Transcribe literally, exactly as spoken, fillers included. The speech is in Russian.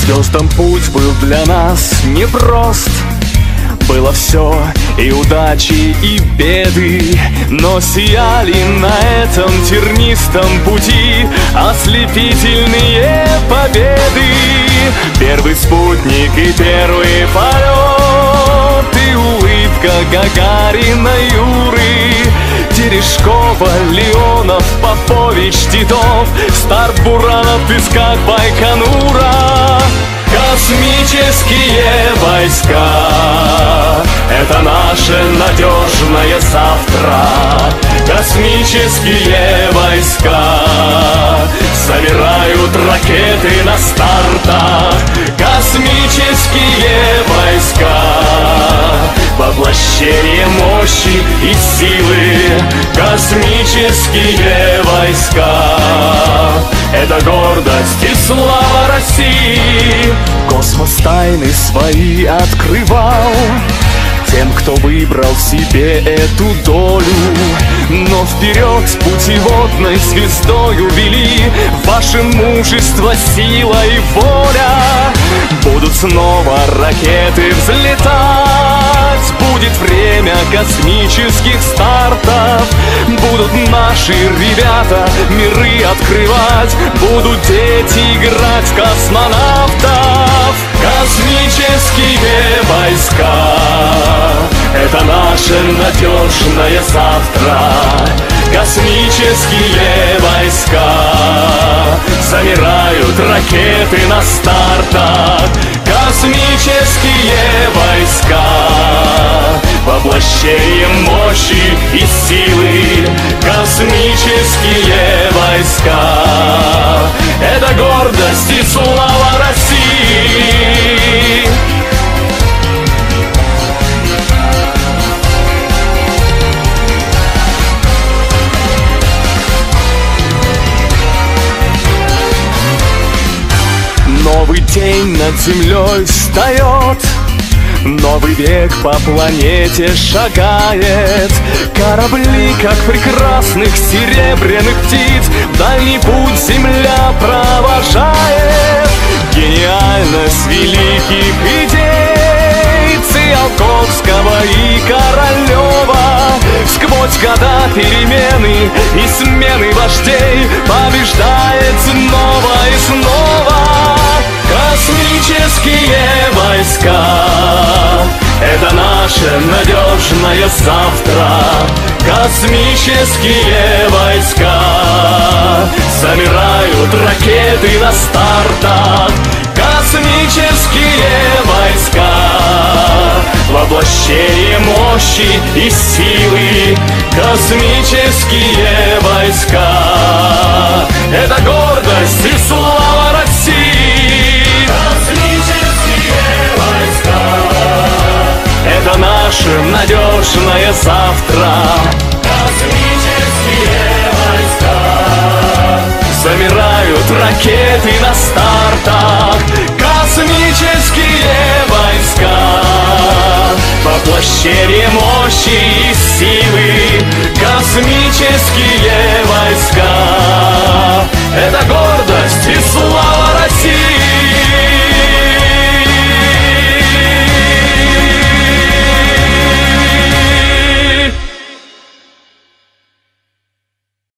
звездам путь был для нас непрост. Было все и удачи, и беды, но сияли на этом тернистом пути ослепительные победы. Первый спутник и первый полет, и улыбка Гагарина, Юры, Терешкова, Леонов, Попович, Титов, старт Бурана в песках Байконура. Космические войска — это наше надежное завтра. Космические войска собирают ракеты на стартах. Космические войска — воплощение мощи и силы. Космические войска — это гордость и слава России. Космос тайны свои открывал тем, кто выбрал себе эту долю. Но вперед с путеводной звездою вели ваше мужество, сила и воля. Будут снова ракеты взлетать, будет время космических стартов. Будут наши ребята миры открывать, будут дети играть в космонавтов. Космические войска — это наше надежное завтра. Космические войска замирают ракеты на стартах. Космические войска — воплощение мощи и силы. Космические войска — это гордость и слава России. Новый день над землей встает, новый век по планете шагает. Корабли, как прекрасных серебряных птиц, в дальний путь земля провожает. Гениальность великих идей Циолковского и Королева сквозь года перемены и смены вождей побеждает снова и снова. Космические войска — это наше надежное завтра. Космические войска замирают ракеты на стартах. Космические войска — воплощение мощи и силы. Космические войска — это гордость и слава России. Космические войска — это наше надежное завтра. Космические войска замирают ракеты на стартах. Космические войска — воплощение мощи и силы. Космические войска — это гордость